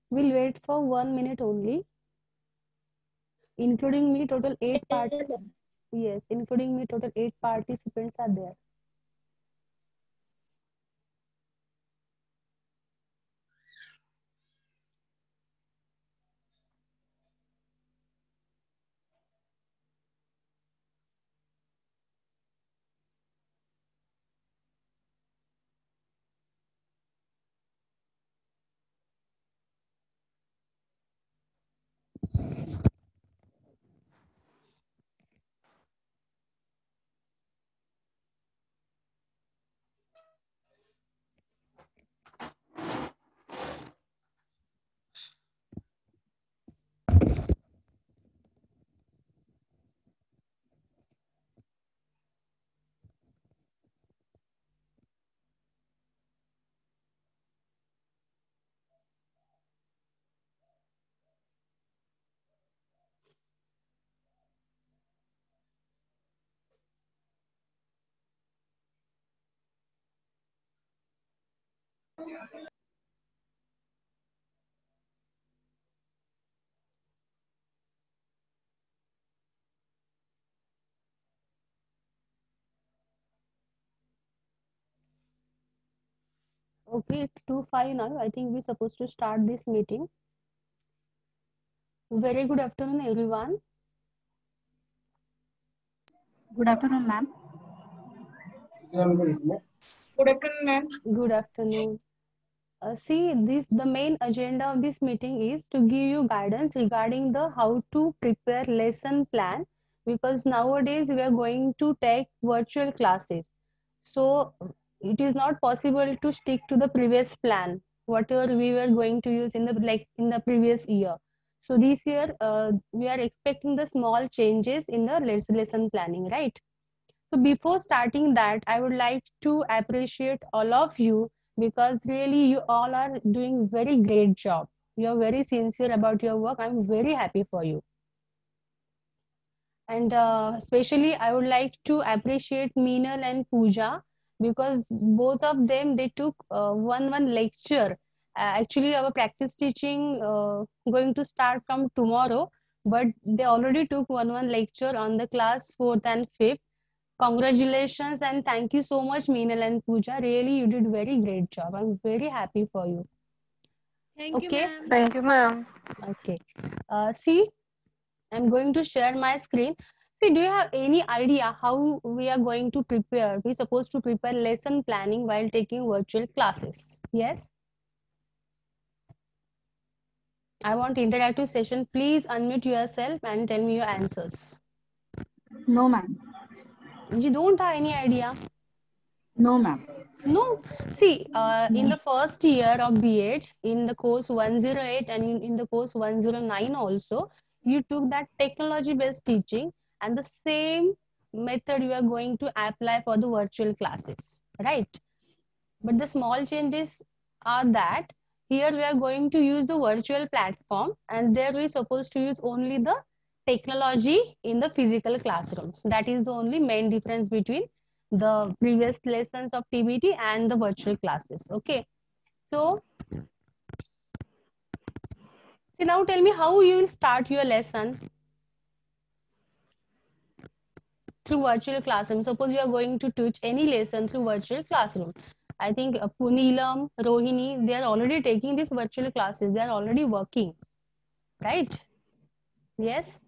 We'll wait for 1 minute only. Including me, total yes, including me, total 8 participants are there. Okay, it's 2:05 now. I think we're supposed to start this meeting. Very good afternoon, everyone. Good afternoon, ma'am. Good afternoon, ma'am. Good afternoon. See, the main agenda of this meeting is to give you guidance regarding the how to prepare lesson plan, because nowadays we are going to take virtual classes. So it is not possible to stick to the previous plan, whatever we were going to use in the previous year. So this year we are expecting the small changes in the lesson planning, right? So before starting that, I would like to appreciate all of you, because really you all are doing very great job. You are very sincere about your work. I'm very happy for you. And especially I would like to appreciate Meenal and Pooja, because both of them, they took one lecture. Actually, our practice teaching going to start from tomorrow, but they already took one lecture on the class fourth and fifth. Congratulations and thank you so much, Meenal and Pooja. Really, you did very great job. I'm very happy for you. Thank you, Okay, ma'am. Thank you, ma'am. okay. See, I'm going to share my screen. See, do you have any idea how we are going to prepare? We're supposed to prepare lesson planning while taking virtual classes. Yes? I want interactive session. Please unmute yourself and tell me your answers. No, ma'am. You don't have any idea? No, ma'am. No, see, in No. the first year of B.Ed, in the course 108 and in the course 109 also, you took that technology-based teaching, and the same method you are going to apply for the virtual classes, right? But the small changes are that here we are going to use the virtual platform, and there we are supposed to use only the technology in the physical classrooms. That is the only main difference between the previous lessons of TBT and the virtual classes. Okay. So, see, now tell me how you will start your lesson through virtual classroom. Suppose you are going to teach any lesson through virtual classroom. I think Punilam, Rohini, they are already taking these virtual classes. They are already working, right? Yes.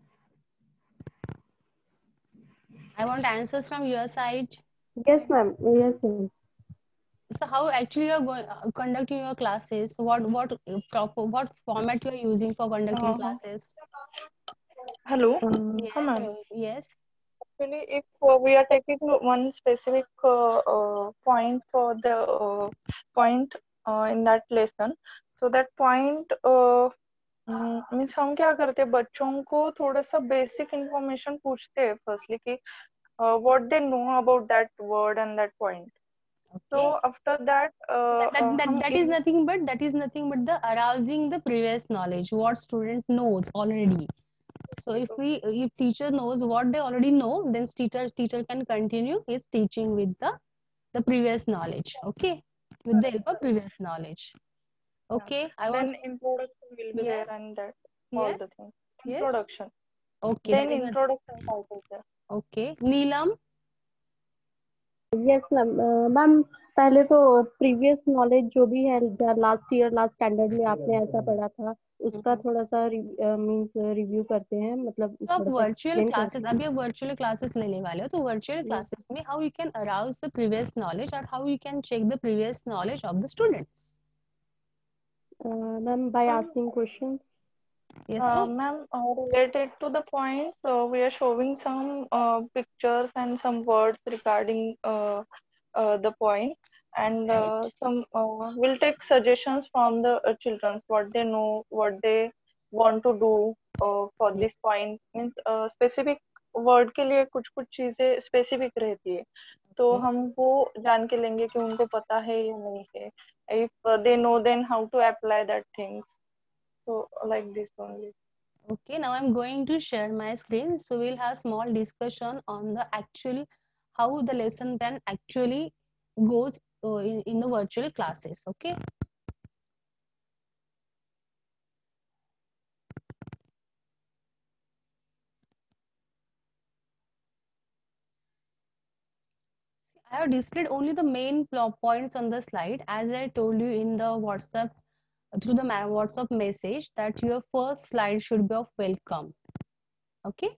I want answers from your side. Yes, ma'am. Yes, ma'am. So how actually you are going conducting your classes? What format you are using for conducting Uh-huh. classes? Hello. Yes, Ma'am. yes. Actually, if we are taking one specific point for the point in that lesson, so that point means हम क्या करते हैं, बच्चों को थोड़ा सा basic information पूछते हैं फर्स्टली कि what they know about that word and that point. So Okay. after that, हम That is nothing but the arousing the previous knowledge, what student knows already. So if teacher knows what they already know, then teacher can continue his teaching with the previous knowledge. Okay, with the help of previous knowledge. Okay, I Then want. introduction will be Yes, there and that all yes, the things. yes. Introduction. Okay, Then that is a. introduction part is there. Okay, Neelam. Yes ma'am ma'am पहले तो previous knowledge जो भी है last year last standard में आपने ऐसा पढ़ा था उसका थोड़ा सा मींस रिव्यू करते हैं मतलब तो आप थोड़ा सा वर्चुअल एक्सप्लेन क्लासेस, अभी आप वर्चुअल क्लासेस लेने वाले हो, तो वर्चुअल क्लासेस में how you can arouse the previous knowledge और how you can check the previous knowledge of the students. Ma'am by asking questions. Yes, so Ma'am, related to the points, we are showing some pictures and some words regarding the point, and right. some we'll take suggestions from the children, what they know, what they want to do for Yeah. this point. Means specific word के लिए कुछ कुछ चीजें specific रहती है, तो Okay. हम वो जान के लेंगे कि उनको पता है या नहीं है. If they know, then how to apply that things. So like this only. Okay, now I'm going to share my screen. So we'll have small discussion on the actual how the lesson plan actually goes in the virtual classes. Okay. I have displayed only the main points on the slide, as I told you in the WhatsApp through the WhatsApp message that your first slide should be of welcome. Okay.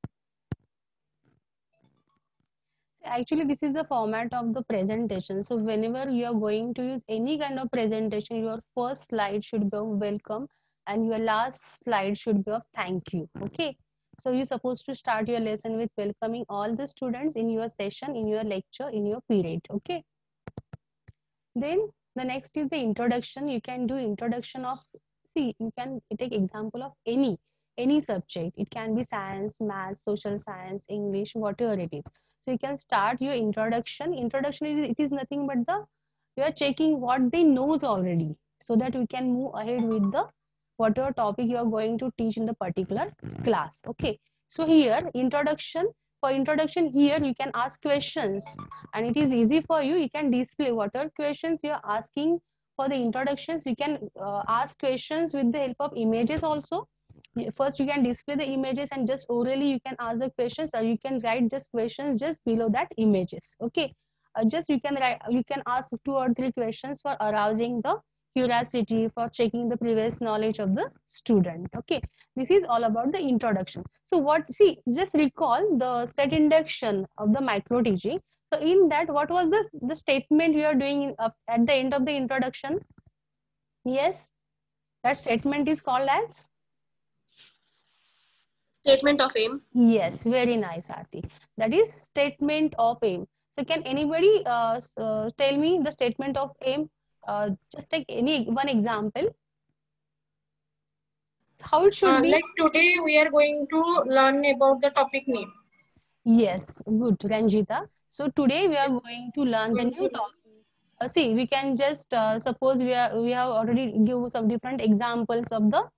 Actually, this is the format of the presentation. So whenever you are going to use any kind of presentation, your first slide should be of welcome and your last slide should be of thank you. Okay. So you're supposed to start your lesson with welcoming all the students in your session, in your lecture, in your period. Okay. Then the next is the introduction. You can do introduction of, see, you can take example of any subject. It can be science, math, social science, English, whatever it is. So you can start your introduction. Introduction is, it is nothing but the, you are checking what they knows already, so that we can move ahead with the whatever topic you are going to teach in the particular class. Okay. So here introduction, for introduction here you can ask questions and it is easy for you. You can display whatever questions you are asking for the introductions. You can ask questions with the help of images also. First you can display the images and just orally you can ask the questions, or you can write just questions just below that images. Okay. Just you can write, you can ask 2 or 3 questions for arousing the curiosity, for checking the previous knowledge of the student. Okay. This is all about the introduction. So what, see, just recall the set induction of the micro teaching. So in that, what was the statement you are doing at the end of the introduction? Yes, that statement is called as? Statement of aim. Yes, very nice, Aarti. That is statement of aim. So can anybody tell me the statement of aim? Just take any one example. How it should be? Like today we are going to learn about the topic name. Yes, good, Ranjita. So today we are going to learn the new topic. See, we can just suppose we have already give some different examples of the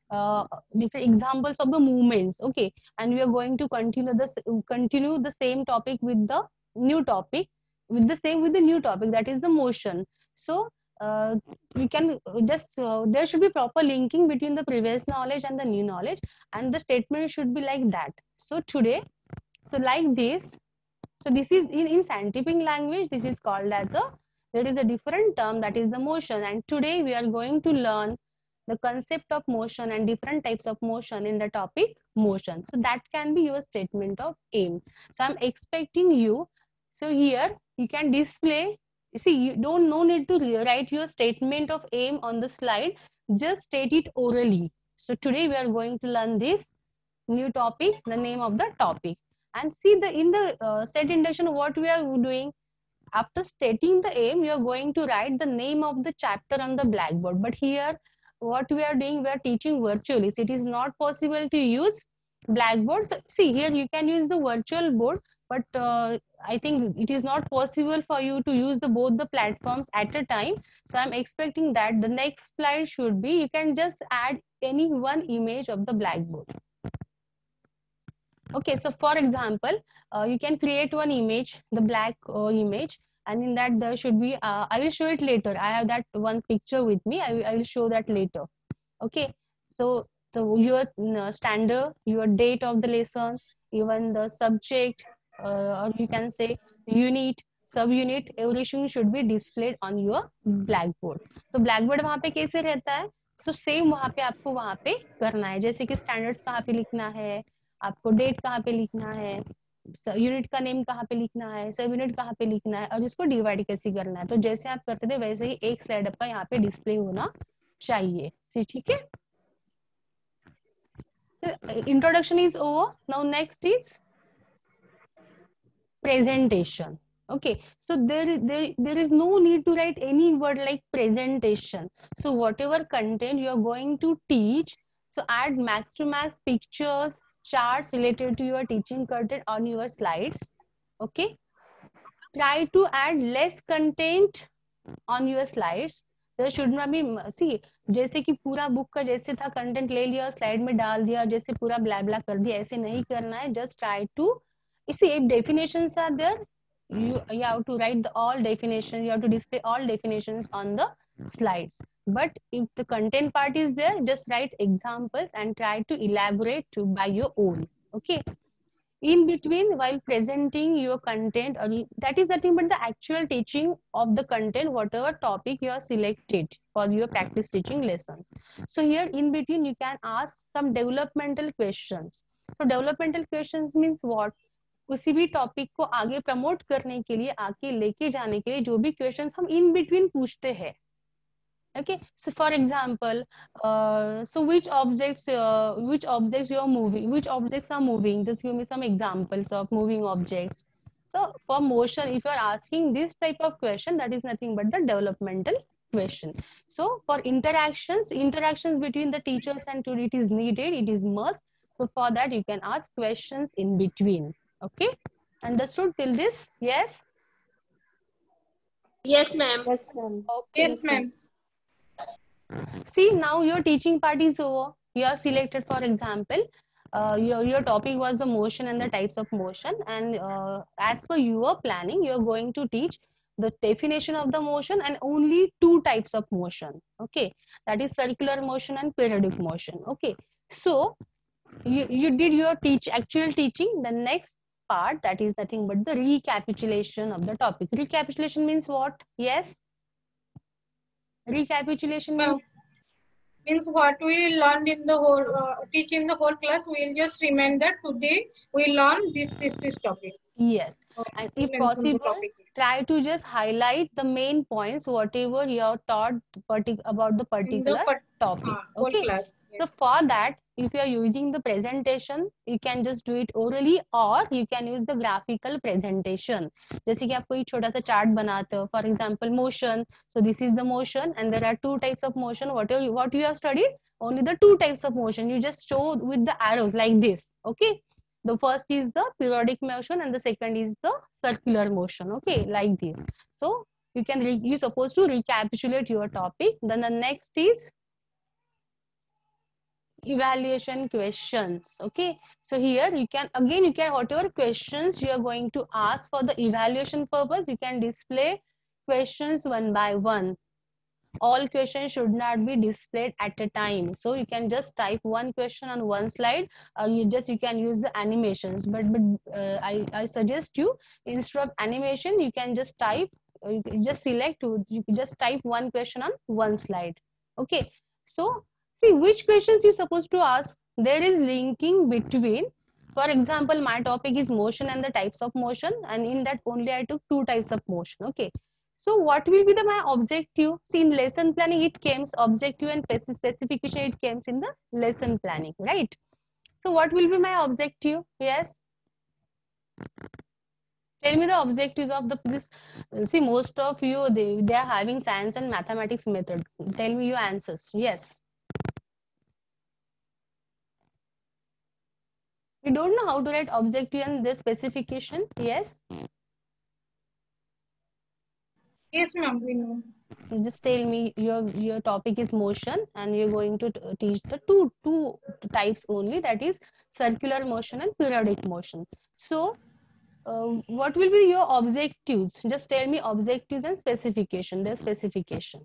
movements. Okay, and we are going to continue the same topic with the new topic, with the new topic, that is the motion. So we can just there should be proper linking between the previous knowledge and the new knowledge, and the statement should be like that. So today, so like this. So this is in scientific language, this is called as a, there is a different term, that is the motion. And today we are going to learn the concept of motion and different types of motion in the topic motion. So that can be your statement of aim. So I'm expecting you. So here you can display, you see, you don't no need to write your statement of aim on the slide, just state it orally. So today we are going to learn this new topic, the name of the topic. And see the in the set induction, what we are doing, after stating the aim, you are going to write the name of the chapter on the blackboard. But here what we are doing, we are teaching virtually, so it is not possible to use blackboard. So see, here you can use the virtual board, but I think it is not possible for you to use the both the platforms at a time. So I'm expecting that the next slide should be, you can just add any one image of the blackboard. Okay, so for example, you can create one image, the black image, and in that there should be I will show it later. I have that one picture with me. I will show that later. Okay, so your standard, your date of the lesson, even the subject, or you can say unit, subunit, everything should be displayed on your blackboard. तो blackboard वहाँ पे कैसे रहता है? So same वहाँ पे आपको वहाँ पे करना है, जैसे कि standards कहाँ पे लिखना है, आपको date कहाँ पे लिखना है, यूनिट का नेम कहाँ पे लिखना है, सब यूनिट कहाँ पे लिखना है, और इसको डिवाइड कैसे करना है. तो जैसे आप करते थे वैसे ही एक स्लाइड आपका यहाँ पे डिस्प्ले होना चाहिए. ठीक है. Introduction is over. Now next is presentation. Okay, so there is no need to write any word like presentation. So whatever content you are going to teach, so add max to max pictures, charts related to your teaching content on your slides. Okay, try to add less content on your slides. There should not be, see, जैसे कि पूरा book का जैसे था content ले लिया slide में डाल दिया, जैसे पूरा ब्ला ब्ला कर दिया, ऐसे नहीं करना है. Just try to see if definitions are there, you have to write the all definition, you have to display all definitions on the slides. But if the content part is there, just write examples and try to elaborate by your own. Okay, in between while presenting your content, or that is nothing but the actual teaching of the content, whatever topic you are selected for your practice teaching lessons. So here in between you can ask some developmental questions. So developmental questions means what? किसी भी topic को आगे promote करने के लिए, आगे लेके जाने के लिए जो भी क्वेश्चंस हम इन बिटवीन पूछते हैं. Okay, so for example, so which objects you are moving, which objects are moving, just give me some examples of moving objects. So for motion, if you are asking this type of question, that is nothing but the developmental question. So for interactions between the teachers and student is needed, it is must. So for that you can ask questions in between. Okay, understood till this? Yes. Yes, ma'am. Yes, ma'am. Okay. Yes, ma'am. See, now your teaching part is over. You are selected, for example, your topic was the motion and the types of motion, and as per your planning, you are going to teach the definition of the motion and only two types of motion. Okay, that is circular motion and periodic motion. Okay, so you did your actual teaching. The next part, that is nothing but the recapitulation of the topic. Recapitulation means what? Yes. Recapitulation Means what we learned in the whole teach in the whole class, we'll just remind that today we learned this topic. Yes, and if possible, try to just highlight the main points, whatever you have taught about the particular topic. Whole Okay, class. so for that, if you are using the presentation, you can just do it orally, or you can use the graphical presentation. जैसे कि आप कोई छोटा सा chart बनाते हो, for example, motion. So this is the motion, and there are two types of motion. What you have studied? Only the two types of motion. You just show with the arrows like this. Okay. The first is the periodic motion and the second is the circular motion. Okay, like this. So you can you're supposed to recapitulate your topic. Then the next is evaluation questions. Okay, so here you can whatever questions you are going to ask for the evaluation purpose, you can display questions one by one. All questions should not be displayed at a time, so you can just type one question on one slide, or you can use the animations, but I suggest you, instead of animation, you can just type, you can just select, you can just type one question on one slide. Okay, so see which questions you're supposed to ask. There is linking between, for example, my topic is motion and the types of motion, and in that only I took two types of motion. Okay, so what will be my objective? See, in lesson planning it comes objective and specification, it comes in the lesson planning, right? So what will be my objective? Yes, tell me the objectives of this. See, most of you, they are having science and mathematics method. Tell me your answers. Yes. You don't know how to write objective and the specification? Yes. Yes, ma'am, we know. Just tell me your topic is motion, and you're going to teach the two types only, that is circular motion and periodic motion. So what will be your objectives? Just tell me objectives and specification, their specification.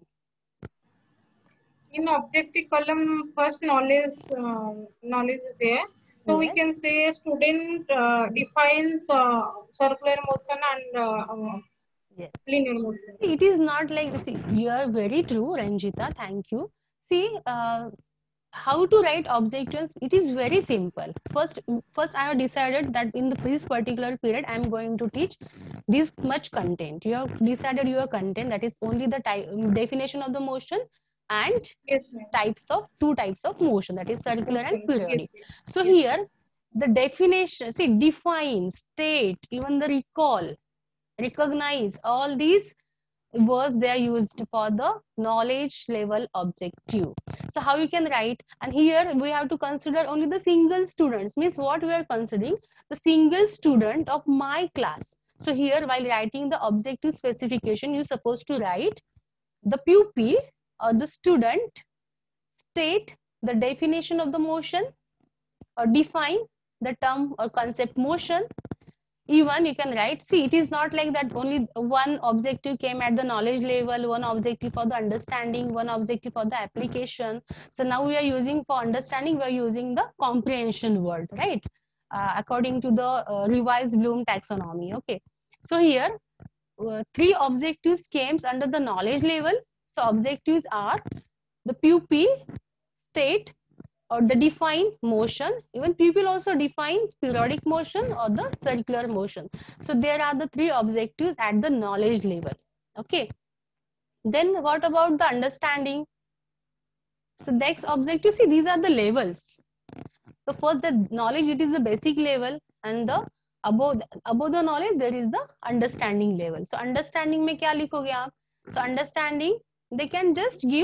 In objective column, first knowledge is there. So we Yes. can say student defines circular motion and Yes. linear motion. It is not like, see, you are very true, Ranjita. Thank you. See, how to write objectives? It is very simple. First, I have decided that in this particular period, I am going to teach this much content. You have decided your content, that is only the definition of the motion and Yes, ma'am. two types of motion, that is circular and Motions. periodic. Yes, yes. So Yes. here, the definition, see, define, state, even the recall, recognize, all these verbs they are used for the knowledge level objective. So how you can write, and here we have to consider only the single students, means what we are considering, the single student of my class. So here, while writing the objective specification, you're supposed to write the pupil or the student, state the definition of the motion, or define the term or concept motion. Even you can write, see, it is not like that only one objective came at the knowledge level, one objective for the understanding, one objective for the application. So now we are using, for understanding, we are using the comprehension word, right? According to the revised Bloom taxonomy. Okay. So here, three objectives came under the knowledge level. So objectives are the pupil, state, or the define motion. Even pupil also define periodic motion or the circular motion. So there are the three objectives at the knowledge level. Okay. Then what about the understanding? So next objective, see, these are the levels. So first, the knowledge, it is the basic level, and the above the knowledge there is the understanding level. So understanding में क्या लिखोगे आप? So understanding, they can just give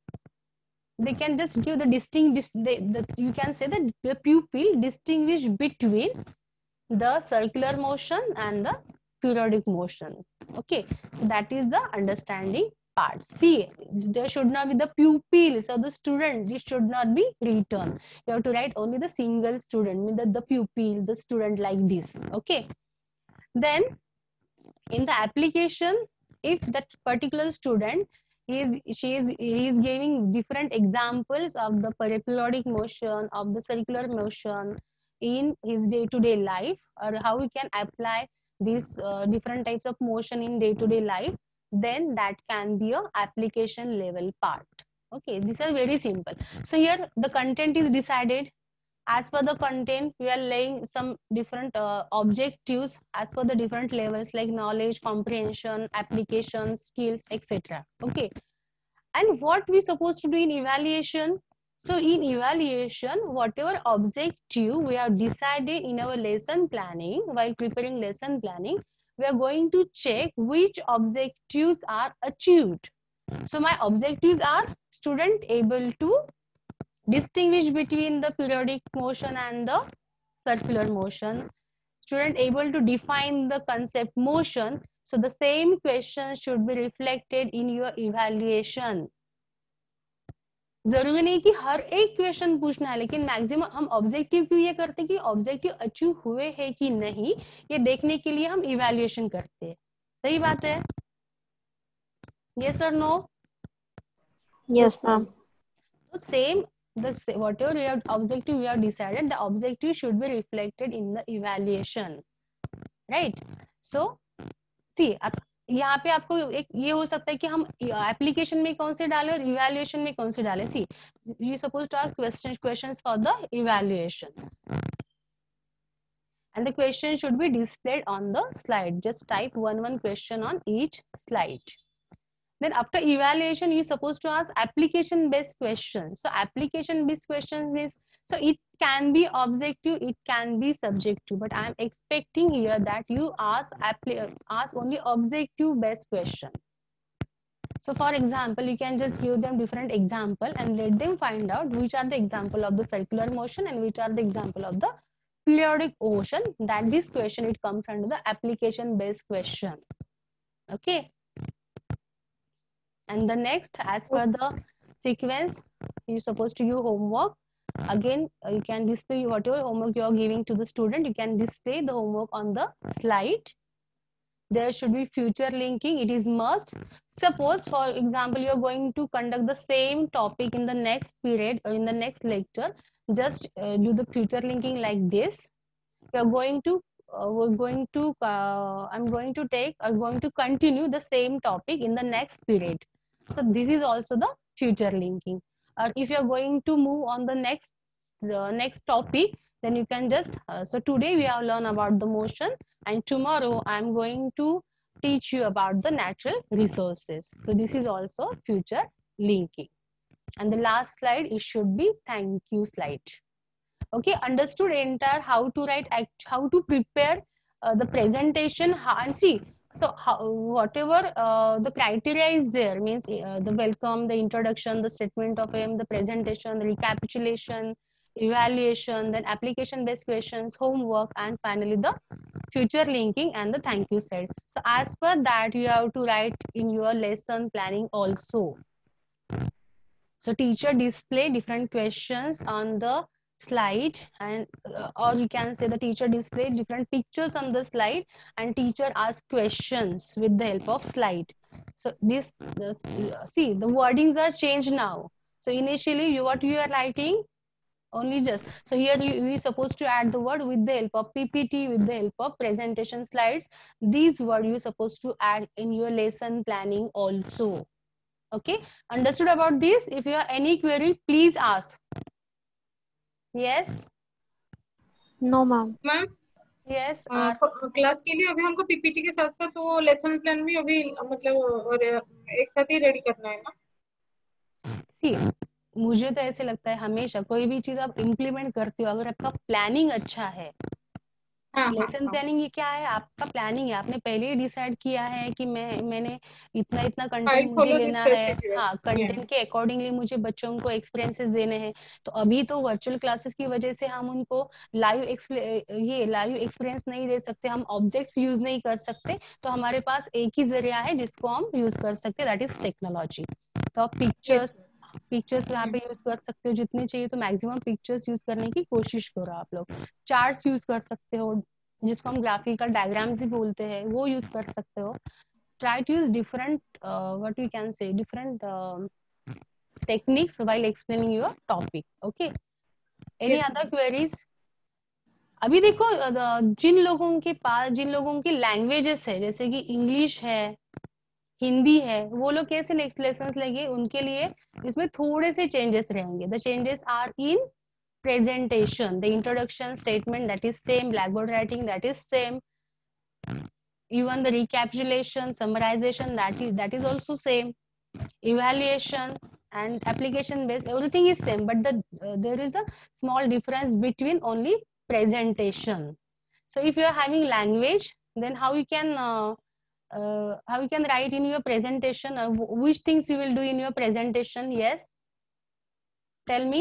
the distinct, you can say that the pupil distinguish between the circular motion and the periodic motion. Okay, so that is the understanding part. See, there should not be the pupil, so the student, this should not be written. You have to write only the single student, mean that the pupil, the student, like this. Okay, then in the application, if that particular student he is giving different examples of the periodic motion, of the circular motion in his day-to-day life, or how we can apply these different types of motion in day-to-day life, then that can be a application level part. Okay, these are very simple. So here the content is decided. As per the content, we are laying some different objectives as per the different levels, like knowledge, comprehension, application, skills, etc. Okay. And what we supposed to do in evaluation? So in evaluation, whatever objective we have decided in our lesson planning, while preparing lesson planning, we are going to check which objectives are achieved. So my objectives are student able to distinguish between the periodic motion and the circular motion, student able to define the concept motion. So the same question should be reflected in your evaluation. जरूरी नहीं कि हर एक question पूछना है, लेकिन maximum हम objective क्यों ये करते हैं कि ऑब्जेक्टिव अचीव हुए हैं कि नहीं, ये देखने के लिए हम इवैल्यूएशन करते हैं. सही बात है? Yes or no? Yes, ma'am. So same, whatever you have objective you have decided, the objective should be reflected in the evaluation, right? So see, यहाँ पे आपको एक ये हो सकता है कि हम एप्लीकेशन में कौन से डालें और इवैल्यूएशन में कौन से डालें. See, you suppose to ask questions for the evaluation, and the question should be displayed on the slide. Just type one question on each slide. Then after evaluation, you supposed to ask application based questions. So application based questions means, so it can be objective, it can be subjective, but I am expecting here that you ask only objective based question. So for example, you can just give them different example and let them find out which are the example of the circular motion and which are the example of the periodic motion. That this question, it comes under the application based question. Okay. And the next, as per the sequence, you're supposed to do homework. Again, you can display whatever homework you are giving to the student. You can display the homework on the slide. There should be future linking. It is must. Suppose, for example, you are going to conduct the same topic in the next period or in the next lecture. Just do the future linking like this. We are going to I'm going to continue the same topic in the next period. So this is also the future linking. Or if you are going to move on the next topic, then you can just so today we have learned about the motion, and tomorrow I am going to teach you about the natural resources. So this is also future linking. And the last slide, it should be thank you slide. Okay, understood entire how to write, how to prepare the presentation, and see, so whatever the criteria is there, means the welcome, the introduction, the statement of aim, the presentation, the recapitulation, evaluation, then application based questions, homework, and finally the future linking and the thank you slide. So as per that, you have to write in your lesson planning also. So teacher display different questions on the slide, and or you can say the teacher display different pictures on the slide, and teacher asks questions with the help of slide. So see, the wordings are changed now. So initially what you are writing only just, so here you supposed to add the word with the help of PPT, with the help of presentation slides. These words you supposed to add in your lesson planning also. Okay, understood about this? If you have any query, please ask. Yes? No, ma'am. Ma'am Yes? Class के लिए अभी हमको PPT के साथ साथ वो lesson plan भी अभी मतलब और एक साथ ही रेडी करना है ना? See, मुझे तो ऐसे लगता है हमेशा कोई भी चीज आप इम्प्लीमेंट करते हो, अगर आपका प्लानिंग अच्छा है, लेसन प्लानिंग ये क्या है? आपका प्लानिंग है, आपने पहले ही डिसाइड किया है कि मैंने इतना इतना कंटेंट मुझे लेना है, हाँ, कंटेंट के अकॉर्डिंगली मुझे बच्चों को एक्सपीरियंसेस देने हैं। तो अभी तो वर्चुअल क्लासेस की वजह से हम उनको लाइव एक्सपीरियंस नहीं दे सकते, हम ऑब्जेक्ट्स यूज नहीं कर सकते, तो हमारे पास एक ही जरिया है जिसको हम यूज कर सकते हैं, दैट इज टेक्नोलॉजी। तो आप पिक्चर्स यहाँ पे यूज कर सकते हो, जितने चाहिए तो मैक्सिमम पिक्चर्स यूज करने की कोशिश करो आप लोग। चार्ट्स यूज कर सकते हो, जिसको हम ग्राफिकल डायग्राम्स भी बोलते हैं, वो यूज कर सकते हो। Try to use different what we can say different techniques while explaining your topic. Okay, any other queries? अभी देखो जिन लोगों की लैंग्वेजेस है, जैसे कि इंग्लिश है, हिंदी है, वो लोग कैसे नेक्स्ट लेसन लेंगे, उनके लिए इसमें थोड़े से चेंजेस रहेंगे। The changes are in presentation, the introduction statement, that is same, blackboard writing, that is same, even the recapitulation, summarization, that is also same, evaluation and application based, everything is same, but there is a small difference between only presentation. So if you are having language, then how you can write in your presentation, which things you will do in your presentation? Yes, tell me.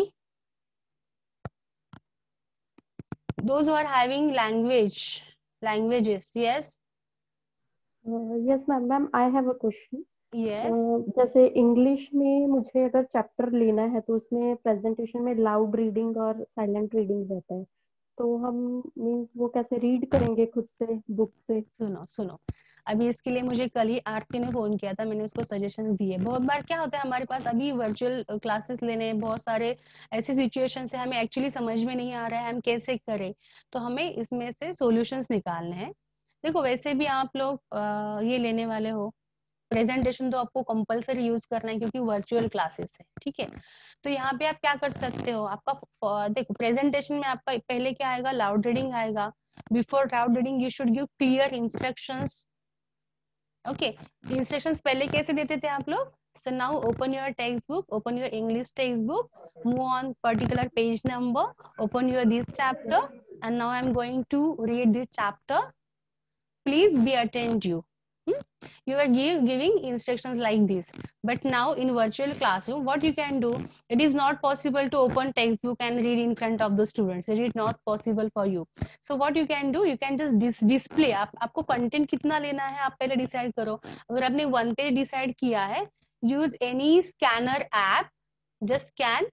Those who are having languages, yes? Yes, ma'am, I have a question. Yes. जैसे English में मुझे अगर chapter लेना है तो उसमें presentation में loud reading और साइलेंट रीडिंग रहता है, तो हम मीन्स वो कैसे रीड करेंगे खुद से बुक से? सुनो, अभी इसके लिए मुझे कल ही आरती ने फोन किया था, मैंने उसको सजेशंस दिए। बहुत बार क्या होता है, हमारे पास अभी वर्चुअल क्लासेस लेने बहुत सारे ऐसे सिचुएशन है, हमें एक्चुअली समझ में नहीं आ रहा है हम कैसे करें, तो हमें इसमें से सॉल्यूशंस निकालने हैं। देखो, वैसे भी आप लोग ये लेने वाले हो, प्रेजेंटेशन तो आपको कंपलसरी यूज करना है क्योंकि वर्चुअल क्लासेस है, ठीक है? तो यहाँ पे आप क्या कर सकते हो, आपका देखो प्रेजेंटेशन में आपका पहले क्या आएगा, लाउड रीडिंग आएगा। Before loud reading you should give clear instructions. Okay, instructions पहले कैसे देते थे आप लोग? So now open your textbook, open your English textbook, move on particular page number, open your this chapter, and now I'm going to read this chapter. Please be attentive. You are giving instructions like this. But now in virtual classroom, what you can do, it is not possible to open textbook and read in front of the students. It is not possible for you. So what you can do, you can just display. आपको content कितना लेना है आप पहले decide करो। अगर आपने 1 page decide किया है, use any scanner app, just scan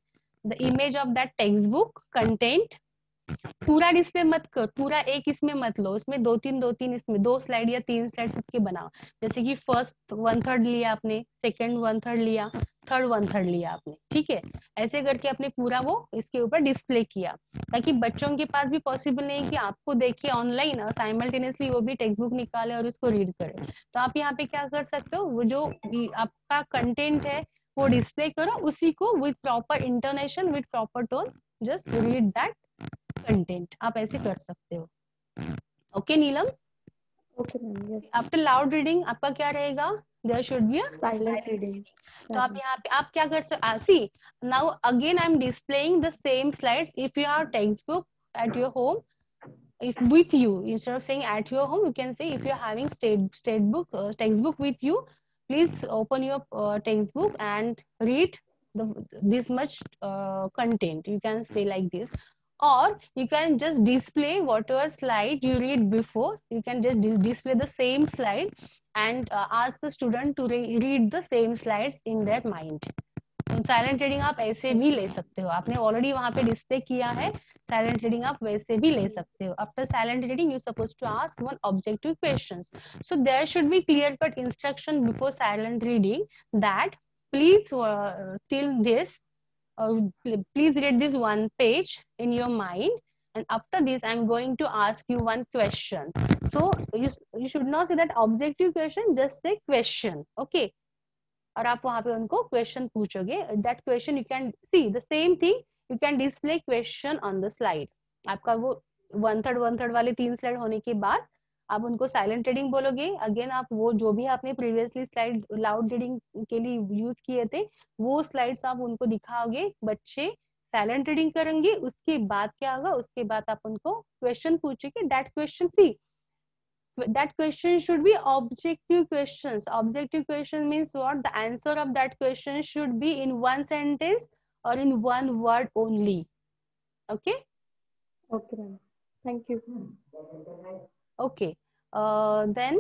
the image of that textbook content. पूरा डिस्प्ले मत कर, पूरा एक इसमें मत लो, उसमें दो तीन इसमें 2 स्लाइड या 3 स्लाइड सबके बनाओ, जैसे कि फर्स्ट 1/3 लिया आपने, सेकंड 1/3 लिया, थर्ड 1/3 लिया आपने, ठीक है, ऐसे करके आपने पूरा वो इसके ऊपर डिस्प्ले किया, ताकि बच्चों के पास भी पॉसिबल नहीं कि आपको देखिए ऑनलाइन और साइमल्टेनियसली वो भी टेक्स्ट बुक निकाले और उसको रीड करे। तो आप यहाँ पे क्या कर सकते हो, वो जो आपका कंटेंट है वो डिस्प्ले करो, उसी को with proper intonation, with proper tone, just read that content, आप ऐसे कर सकते हो। Okay Neelam, okay ma'am, yes. After loud reading आपका क्या रहेगा, there should be a silent reading. तो आप यहाँ पे आप क्या कर सकते, see now again I am displaying the same slides, if you are textbook at your home, if with you, instead of saying at your home, you can say if you're having textbook with you, please open your textbook and read this much content, you can say like this, or you can just display whatever slide you read before, you can just display the same slide and ask the student to read the same slides in their mind. Silent reading आप ऐसे भी ले सकते हो, आपने already वहां पे display किया है, साइलेंट रीडिंग आप वैसे भी ले सकते हो। After silent reading you suppose to ask one objective questions, so there should be clear cut instruction before silent reading that please till this please read this one page in your mind, and after this I'm going to ask you one question. So you should not say that objective question, just say question, okay? और आप वहां पे उनको question पूछोगे, that question you can see the same thing, you can display question on the slide. आपका वो 1/3 वाले 3 slide होने के बाद आप उनको साइलेंट रीडिंग बोलोगे, अगेन आप वो जो भी आपने प्रीवियसली स्लाइड लाउड रीडिंग के लिए यूज किए थे वो स्लाइड्स आप उनको दिखाओगे, बच्चे साइलेंट रीडिंग करेंगे, उसके बाद क्या होगा, उसके बाद आप उनको क्वेश्चन पूछोगे, that question see that question should be objective questions. Objective question means what, the answer of that question should be in one sentence or in one word only, okay? Okay ma'am, thank you. Okay, then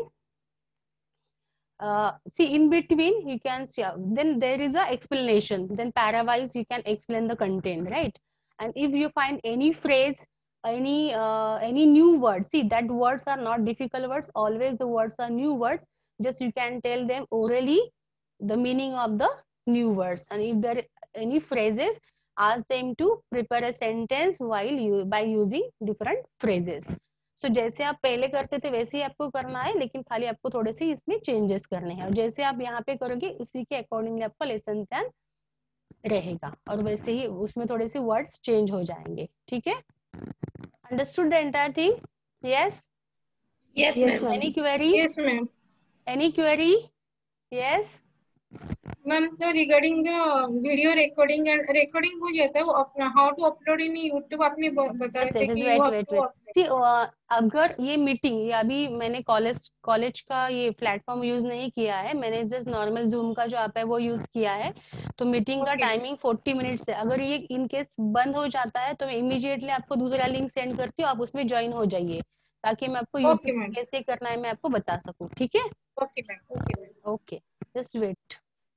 see in between you can see, then there is a explanation, then parawise you can explain the content, right? And if you find any phrase, any new words, see that words are not difficult words, always the words are new words, just you can tell them orally the meaning of the new words, and if there are any phrases, ask them to prepare a sentence while you by using different phrases. So जैसे आप पहले करते थे वैसे ही आपको करना है, लेकिन खाली आपको थोड़े से इसमें चेंजेस करने हैं, और जैसे आप यहाँ पे करोगे उसी के अकॉर्डिंगली आपका लेसन प्लान रहेगा, और वैसे ही उसमें थोड़े से वर्ड्स चेंज हो जाएंगे, ठीक है? Understood the entire thing? Yes Yes, yes ma'am. Ma'am. Any query? Yes, ma'am. Any query? Yes Ma'am, so regarding the video recording and recording हो जाता है वो अपना how to upload in YouTube आपने बताया था कि you have to upload. सी अगर ये मीटिंग, ये अभी मैंने कॉलेज का ये प्लेटफॉर्म यूज नहीं किया है, मैंने जस्ट नॉर्मल जूम का जो ऐप है वो यूज किया है, तो मीटिंग का Okay. टाइमिंग 40 मिनट्स है, अगर ये इन केस बंद हो जाता है तो मैं इमीडिएटली आपको दूसरा लिंक सेंड करती हूँ, आप उसमें ज्वाइन हो जाइए, ताकि मैं आपको Okay, यूट्यूब ma'am. कैसे करना है मैं आपको बता सकूँ, ठीक है? Okay, ma'am. Okay, ma'am. Okay, just wait.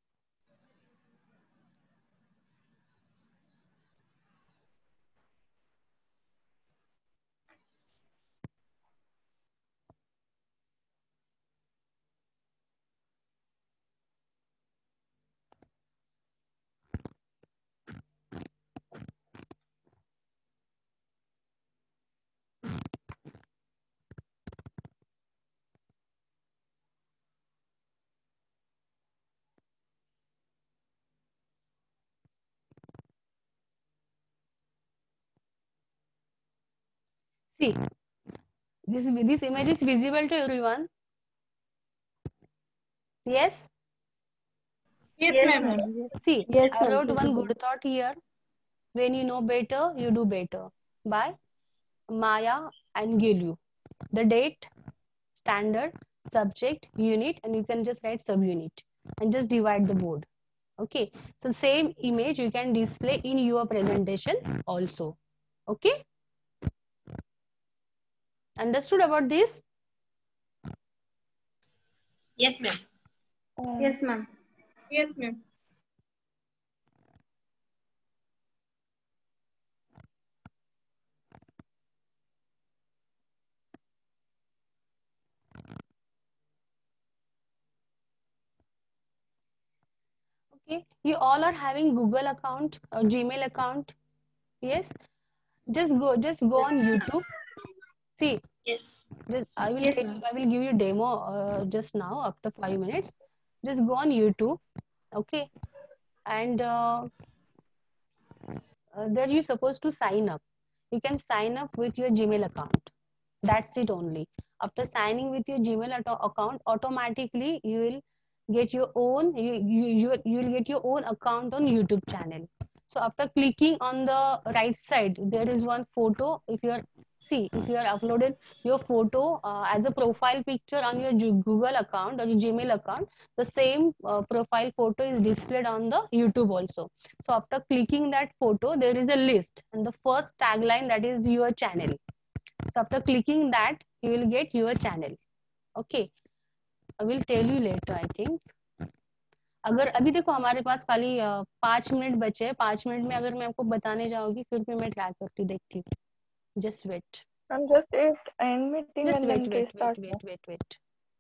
See, this image is visible to everyone? Yes? Yes, Yes, ma'am. ma'am. See, Yes, I ma'am, wrote one visible. good thought here. When you know better, you do better. By Maya Angelou. The date, standard, subject, unit, and you can just write subunit and just divide the board. Okay. So same image you can display in your presentation also. Okay. Understood about this? Yes, ma'am. Yes, ma'am. Yes, ma'am. Okay, you all are having Google account or Gmail account. Yes, just go on YouTube. See, Yes. just I will Yes, take, ma'am. I will give you demo just now after 5 minutes. Just go on YouTube. Okay, and there you're supposed to sign up. You can sign up with your Gmail account. That's it only. After signing with your Gmail account, automatically you will get your own you will get your own account on YouTube channel. So after clicking on the right side, there is one photo. If you are if you are uploaded your photo as a profile picture on your Google account or your Gmail account, the same profile photo is displayed on the YouTube also. So after clicking that photo, there is a list, and the first tagline, that is your channel. So after clicking that, you will get your channel. Okay, I will tell you later, I think. अगर अभी देखो हमारे पास खाली 5 minute बचे हैं, 5 minute में अगर मैं आपको बताने जाऊंगी फिर भी मैं ट्रैक करती देखती हूँ. Just wait. And just if end meeting Just and wait, then wait, restart. wait, wait, wait, wait.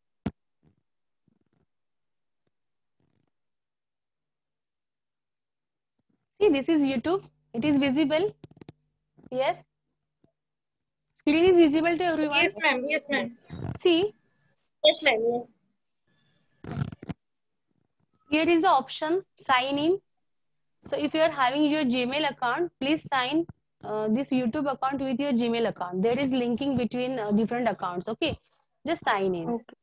See, this is YouTube. It is visible. Yes. Screen is visible to everyone. Yes, ma'am. Yes, ma'am. See, Yes, ma'am. Yes. here is the option sign in. So if you are having your Gmail account, please sign this YouTube account with your Gmail account. There is linking between different accounts. Okay, just sign in. Okay.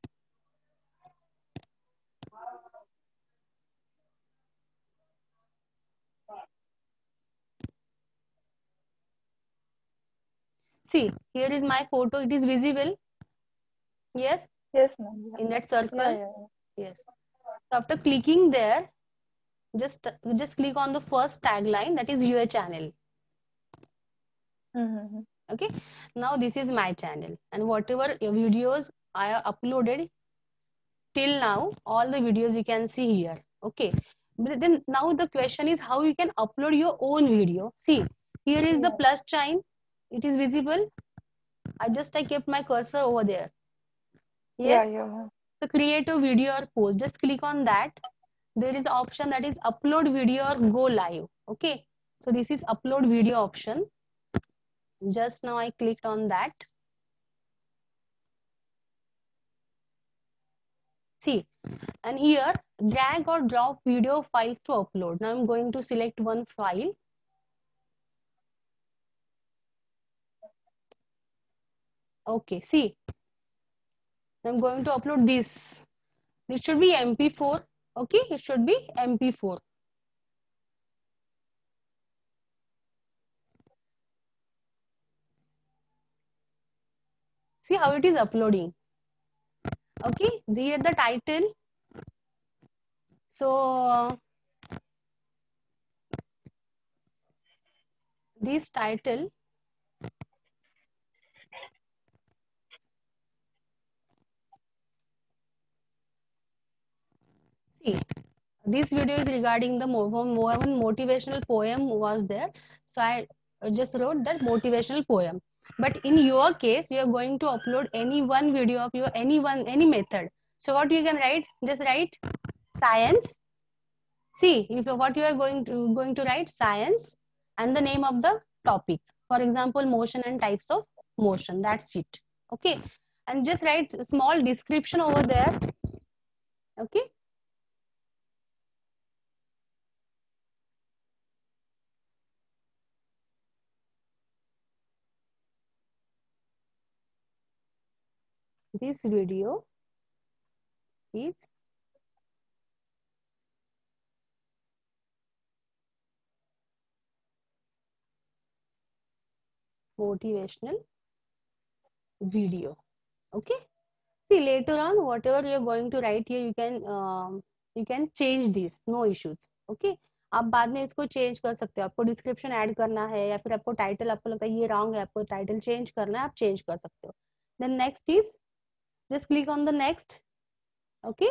See, here is my photo. It is visible. Yes, Yes, ma'am. Yeah. in that circle. Yeah. Yes. So after clicking there, just click on the first tagline, that is your channel. Mm-hmm. Okay, now this is my channel, and whatever videos I have uploaded till now, all the videos you can see here. Okay, but then now the question is how you can upload your own video. See, here is the plus sign. It is visible. I kept my cursor over there. Yes. Yeah. So create a video or post. Just click on that. There is an option that is upload video or go live. Okay, so this is upload video option. Just now I clicked on that. See, and here drag or drop video files to upload. Now I'm going to select one file. Okay, see, I'm going to upload this. This should be MP4. Okay, it should be MP4. See how it is uploading. Okay, here the title. So this title, see, this video is regarding the one motivational poem was there. So I just wrote that motivational poem. But in your case, you are going to upload any one video of your any method. So what you can write? Just write science. See, if what you are going to write science and the name of the topic. For example, motion and types of motion. That's it. Okay, and just write small description over there. Okay. This video is motivational video. Okay, see later on whatever you're going to write here, you can change this, no issues. Okay, आप बाद में इसको change कर सकते हो. आपको description add करना है या फिर आपको टाइटल आपको लगता है ये रॉन्ग है, आपको टाइटल चेंज करना है, आप चेंज कर सकते हो. Then next is just click on the next. Okay,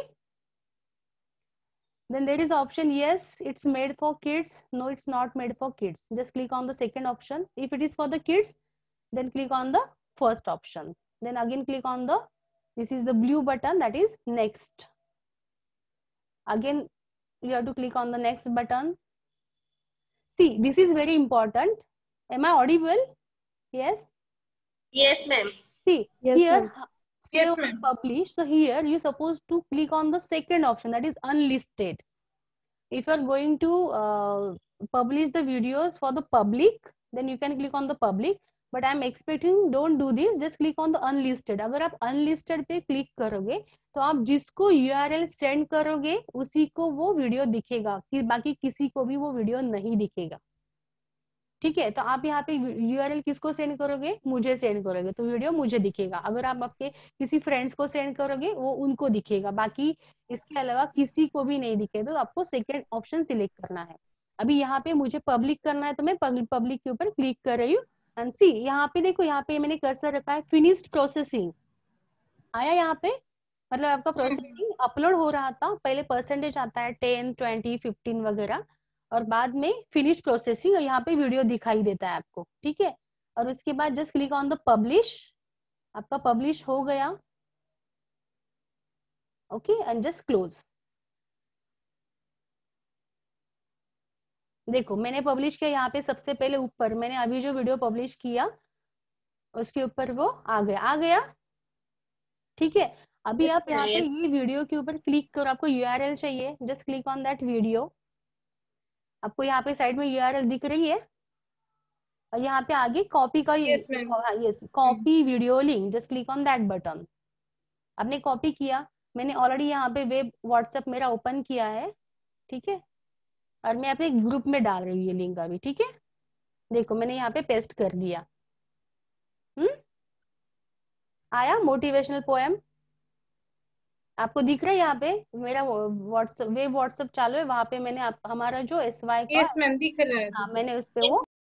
then there is option yes it's made for kids, no it's not made for kids. Just click on the second option. If it is for the kids, then click on the first option. Then again click on this is the blue button, that is next. Again you have to click on the next button. See, this is very important. Am I audible? Yes? Yes, ma'am. See, Yes, here, ma'am. save Yes, and ma'am. publish. So here you're supposed to click on the second option, that is unlisted. If you are going to publish the videos for the public, then you can click on the public. But I'm expecting don't do this, just click on the unlisted. अगर आप unlisted पे click करोगे तो आप जिसको URL send करोगे उसी को वो वीडियो दिखेगा, कि बाकी किसी को भी वो वीडियो नहीं दिखेगा. ठीक है, तो आप यहाँ पे URL किसको सेंड करोगे? मुझे सेंड करोगे तो वीडियो मुझे दिखेगा. अगर आप आपके किसी फ्रेंड्स को सेंड करोगे वो उनको दिखेगा, बाकी इसके अलावा किसी को भी नहीं दिखेगा. तो आपको सेकेंड ऑप्शन सिलेक्ट करना है. अभी यहाँ पे मुझे पब्लिक करना है तो मैं पब्लिक के ऊपर क्लिक कर रही हूँ. एंड सी यहाँ पे देखो, यहाँ पे मैंने कर्सर रखा है फिनिश्ड प्रोसेसिंग. आया यहाँ पे, मतलब आपका प्रोसेसिंग अपलोड हो रहा था. पहले परसेंटेज आता है 10, 20, 15 वगैरह, और बाद में फिनिश प्रोसेसिंग, और यहाँ पे वीडियो दिखाई देता है आपको. ठीक है, और उसके बाद just click on the publish. आपका पब्लिश हो गया. Okay, and just close. देखो मैंने पब्लिश किया, यहाँ पे सबसे पहले ऊपर मैंने अभी जो वीडियो पब्लिश किया उसके ऊपर वो आ गया. ठीक है, अभी आप यहाँ पे ये वीडियो के ऊपर क्लिक करो. आपको URL चाहिए, just click on that video. आपको यहाँ पे साइड में URL दिख रही है, और यहाँ पे आगे कॉपी का Yes, ma'am. Yes copy video link, just click on that button. आपने कॉपी किया, मैंने ऑलरेडी यहाँ पे वेब व्हाट्सएप मेरा ओपन किया है. ठीक है, और मैं अपने ग्रुप में डाल रही हूँ ये लिंक अभी. ठीक है, देखो मैंने यहाँ पे पेस्ट कर दिया. आया मोटिवेशनल पोएम, आपको दिख रहा है यहाँ पे. मेरा व्हाट्सएप चालू है, वहां पे मैंने हमारा जो SY का Yes, ma'am. दिख रहा है. हाँ, मैंने उस पे वो